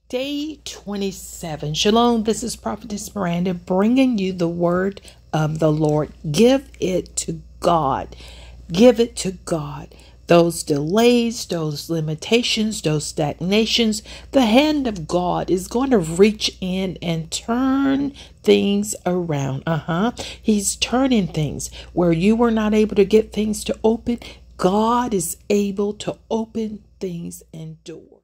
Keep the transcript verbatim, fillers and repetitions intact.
Day twenty-seven. Shalom, this is Prophetess Miranda bringing you the word of the Lord. Give it to God. Give it to God. Those delays, those limitations, those stagnations, the hand of God is going to reach in and turn things around. Uh-huh. He's turning things where you were not able to get things to open. God is able to open things and doors.